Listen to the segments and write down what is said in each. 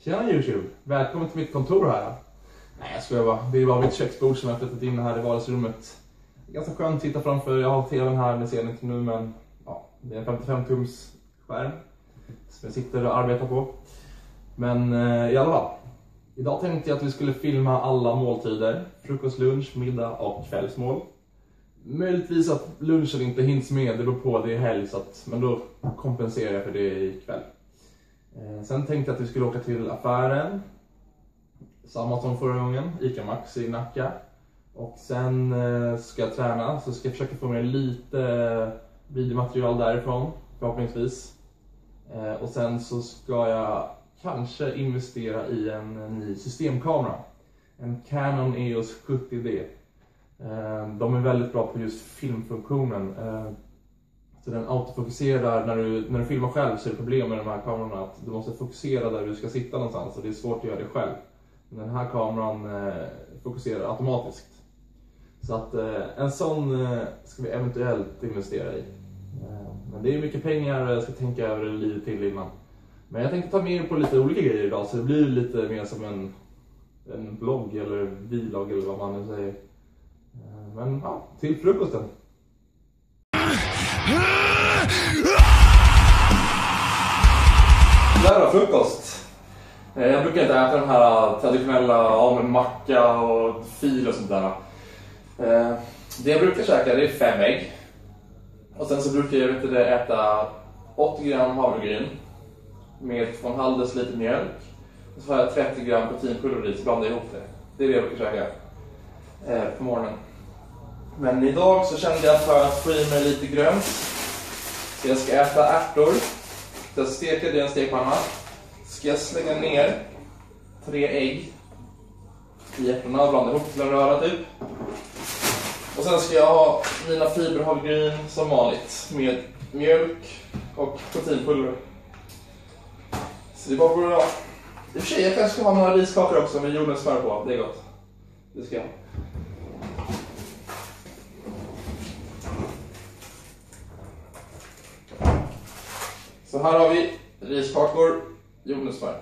Tjena YouTube, välkommen till mitt kontor här. Nej, jag skojar bara. Det är bara mitt köksbord som jag har flyttat in här i vardagsrummet. Det är ganska skönt att titta framför. Jag har tvn här, det ser ni inte nu, men ja, det är en 55-tums skärm som jag sitter och arbetar på. Men i alla fall, idag tänkte jag att vi skulle filma alla måltider. Frukost, lunch, middag och kvällsmål. Möjligtvis att lunchen inte hinns med, det beror på, det är helg, så att, men då kompenserar jag för det ikväll. Sen tänkte jag att vi skulle åka till affären. Samma som förra gången, Ica Max i Nacka. Och sen ska jag träna, så ska jag försöka få med lite videomaterial därifrån, förhoppningsvis. Och sen så ska jag kanske investera i en ny systemkamera. En Canon EOS 70D. De är väldigt bra på just filmfunktionen. Så den autofokuserar, när du filmar själv så är det problem med de här kamerorna att du måste fokusera där du ska sitta någonstans, och det är svårt att göra det själv. Men den här kameran fokuserar automatiskt. Så att en sån ska vi eventuellt investera i. Men det är mycket pengar och jag ska tänka över det lite till innan. Men jag tänkte ta med er på lite olika grejer idag, så det blir lite mer som en blogg eller vlogg eller vad man nu säger. Men ja, till frukosten. Där har frukost. Jag brukar inte äta den här traditionella med macka och fil och sånt där. Det jag brukar käka, det är 5 ägg. Och sen så brukar jag äta 80 gram havregryn med 2,5 deciliter mjölk. Och så har jag 30 gram proteinpulver i, så blandar jag ihop det. Det är det jag brukar käka på morgonen. Men idag så kände jag för att få i mig lite grönt. Så jag ska äta ärtor. Så jag steker det i en stekpanna. Ska jag slänga ner 3 ägg i ärtorna och blanda ihop till en röra typ. Och sen ska jag ha mina fiberhavregryn som vanligt med mjölk och proteinpulver. Så det är bara bra. I och för sig, jag kanske ska ha några riskakor också med jordnötssmör på. Det är gott. Det ska jag ha. Så här har vi riskakor, jordnötssmör.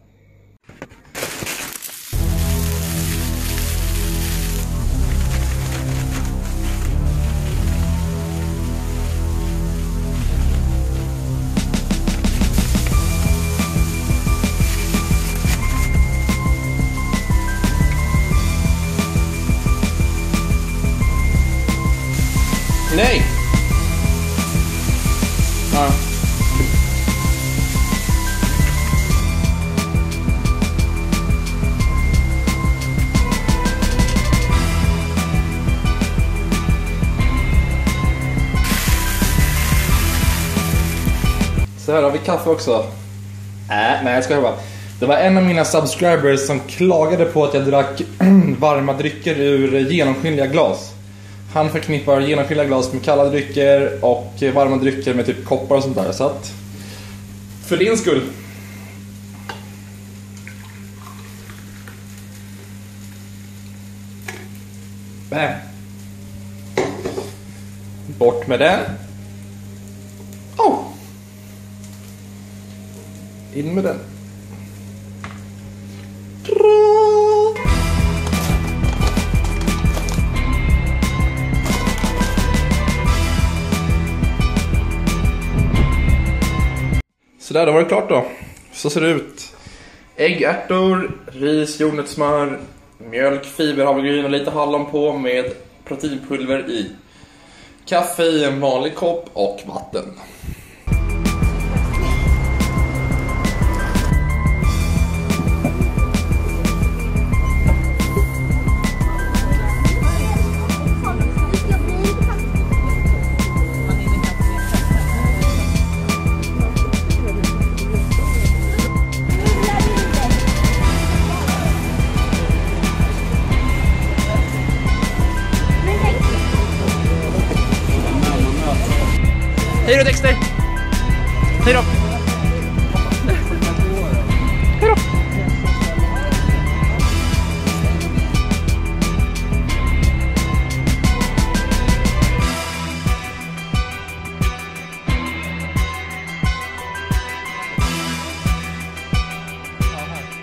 Nej! Ja. Så här har vi kaffe också. Nej, jag ska bara. Det var en av mina subscribers som klagade på att jag drack varma drycker ur genomskinliga glas. Han förknippar genomskinliga glas med kalla drycker och varma drycker med typ koppar och sånt där. Så att, för din skull. Bam. Bort med den. Oh. In med den. Så där, då var det klart då. Så ser det ut. Ägg, ärtor, ris, jordnötssmör, mjölk, fiberhavregryn och lite hallon på med proteinpulver i. Kaffe i en vanlig kopp och vatten. Hej då Dexter! Hej då! Hej då! här.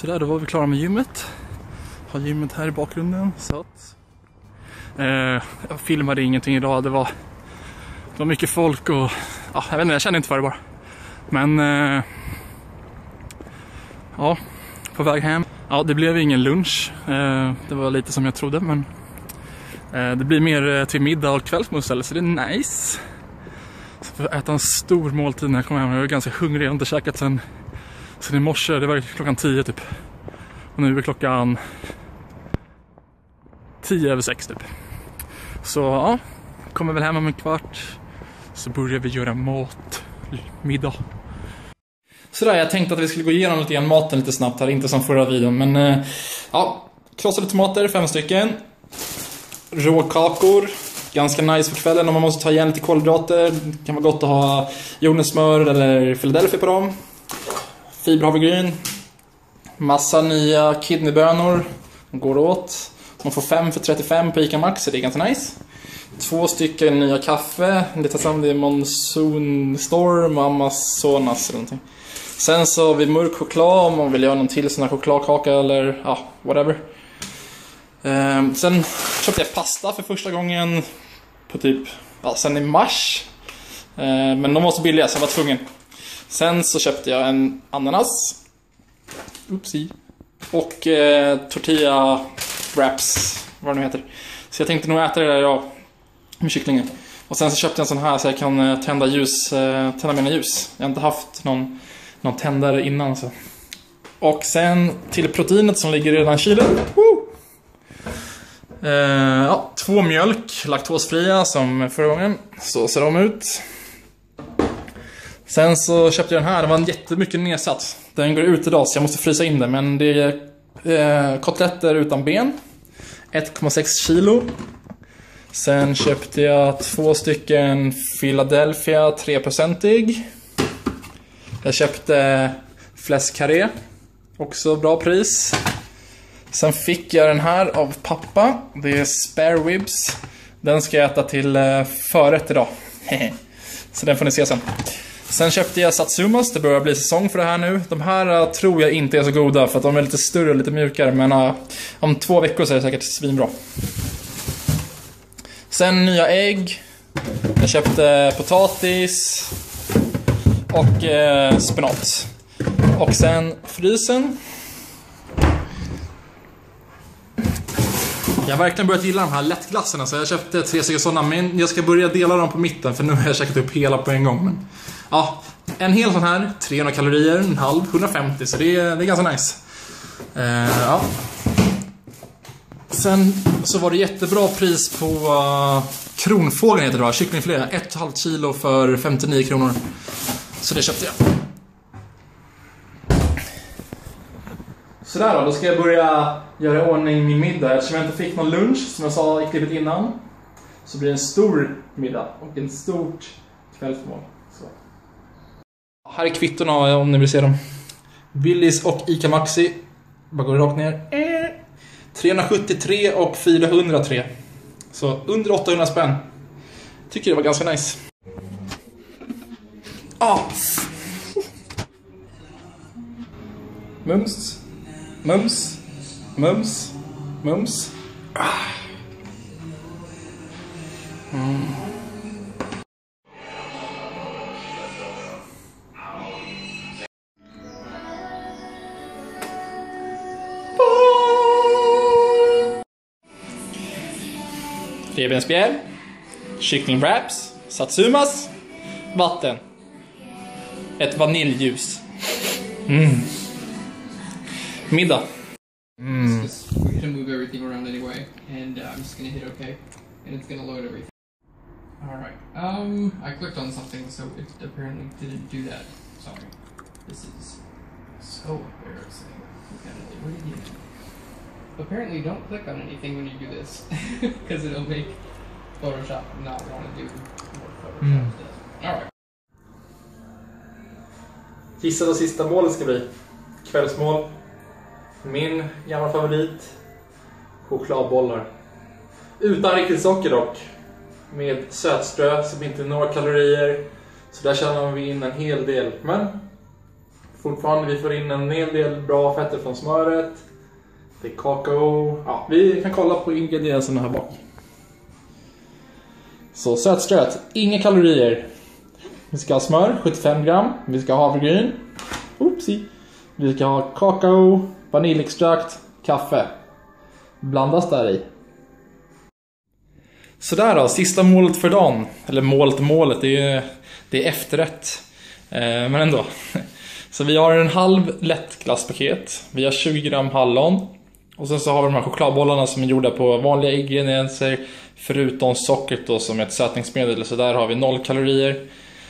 Sådär, då var vi klara med gymmet. Har gymmet här i bakgrunden. Så att, jag filmade ingenting idag. Det var mycket folk och ja, jag vet inte, jag kände inte för det bara. Men ja, på väg hem. Ja, det blev ingen lunch. Det var lite som jag trodde, men det blir mer till middag och kvällsmos, så det är nice. Så får jag äta en stor måltid när jag kommer hem. Jag är ganska hungrig, jag har inte käkat sen i morse. Det var klockan 10 typ. Och nu är klockan 10:06 typ. Så ja, kommer väl hem om en kvart. Så börjar vi göra middag. Sådär, jag tänkte att vi skulle gå igenom lite grann maten lite snabbt här. Inte som förra videon, men ja, krossade tomater, 5 stycken. Råkakor, ganska nice för kvällen om man måste ta igen lite kolhydrater. Det kan vara gott att ha jordnötssmör eller Philadelphia på dem. Fiberhavregryn. Massa nya kidneybönor. Går åt. Man får 5 för 35 på Ica Max, så det är ganska nice. 2 stycken nya kaffe. Det tar samman, det är Monsoon Storm och Amazonas eller någonting. Sen så har vi mörk choklad om man vill göra någon till sån här chokladkaka eller ja, whatever. Sen köpte jag pasta för första gången på typ, ja, sen i mars. Men de var så billiga så jag var tvungen. Sen så köpte jag en ananas. Oopsie. Och tortilla wraps, vad det nu heter. Så jag tänkte nog äta det där idag med kycklingen. Och sen så köpte jag en sån här så jag kan tända mina ljus. Jag har inte haft någon tändare innan så. Och sen till proteinet som ligger redan i kylen. Ja, 2 mjölk, laktosfria som förra gången. Så ser de ut. Sen så köpte jag den här, den var jättemycket nedsatt. Den går ut idag så jag måste frysa in den. Men det är kotletter utan ben. 1,6 kilo. Sen köpte jag 2 stycken Philadelphia 3%. Jag köpte fläskkarré. Också bra pris. Sen fick jag den här av pappa. Det är spare ribs. Den ska jag äta till förrätt idag. Så den får ni se sen. Sen köpte jag satsumas. Det börjar bli säsong för det här nu. De här tror jag inte är så goda för att de är lite större och lite mjukare. Men om 2 veckor så är det säkert svinbra. Sen nya ägg. Jag köpte potatis och spenat. Och sen frysen. Jag har verkligen börjat gilla de här lättglasserna, så jag köpte 3 stycken sådana, men jag ska börja dela dem på mitten för nu har jag käkat upp hela på en gång. Men ja, en hel sån här, 300 kalorier, en halv, 150, så det är ganska nice. Ja. Sen så var det jättebra pris på kronfågeln heter det va, kycklingfilé, 1,5 kilo för 59 kronor. Så det köpte jag. Sådär då ska jag börja göra i ordning min middag. Eftersom jag inte fick någon lunch, som jag sa i klippet innan, så blir det en stor middag och en stort kvällsmål. Så. Här är kvittorna om ni vill se dem. Willys och Ica Maxi. Bara går rakt ner. 373 och 403. Så under 800 spänn. Tycker det var ganska nice. Mums. Mums. Mums. Mums. Revbensspjäll. Kycklingwraps. Satsumas. Vatten. Ett vaniljljus. Middag. We're gonna move everything around anyway, and I'm just gonna hit OK, and it's gonna load everything. Alright, I clicked on something, so it apparently didn't do that. Sorry. This is so embarrassing. What did you do? Apparently don't click on anything when you do this, because it'll make Photoshop not want to do what Photoshop does. Alright. Gissa vad sista målet ska bli. Kvällsmål. Min gamla favorit. Chokladbollar. Utan riktigt socker dock. Med sötströ som inte är några kalorier. Så där känner vi in en hel del. Men fortfarande. Vi får in en hel del bra fetter från smöret. Det är kakao. Ja, vi kan kolla på ingredienserna här bak. Så sötströt, inga kalorier. Vi ska ha smör, 75 gram. Vi ska ha havregryn. Oopsie. Vi ska ha kakao, vaniljextrakt, kaffe. Blandas där i. Sådär då, sista målet för dagen. Eller målet, det är efterrätt. Men ändå. Så vi har en halv lätt glasspaket. Vi har 20 gram hallon. Och sen så har vi de här chokladbollarna som är gjorda på vanliga ingredienser. Förutom sockret då som är ett sötningsmedel. Så där har vi 0 kalorier.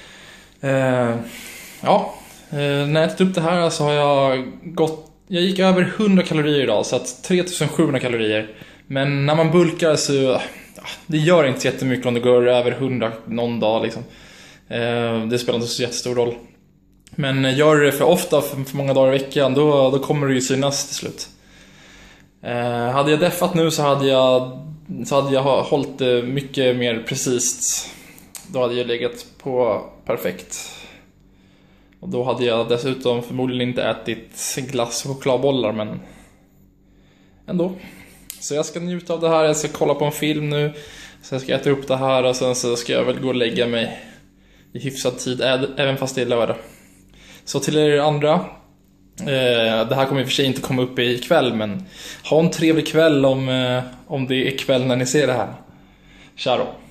När jag tog upp det här så har jag gick över 100 kalorier idag. Så att 3700 kalorier. Men när man bulkar så det gör inte jättemycket om det går över 100 någon dag liksom. Det spelar inte så jättestor roll. Men gör det för ofta, för många dagar i veckan, då kommer det ju synas till slut. Hade jag deffat nu så hade jag hållit det mycket mer precis. Då hade jag legat på perfekt. Och då hade jag dessutom förmodligen inte ätit glass och chokladbollar, men ändå. Så jag ska njuta av det här, jag ska kolla på en film nu. Så jag ska äta upp det här och sen så ska jag väl gå och lägga mig i hyfsad tid, även fast det är lördag. Så till er andra, det här kommer i och för sig inte komma upp i kväll, men ha en trevlig kväll om det är kväll när ni ser det här. Ciao.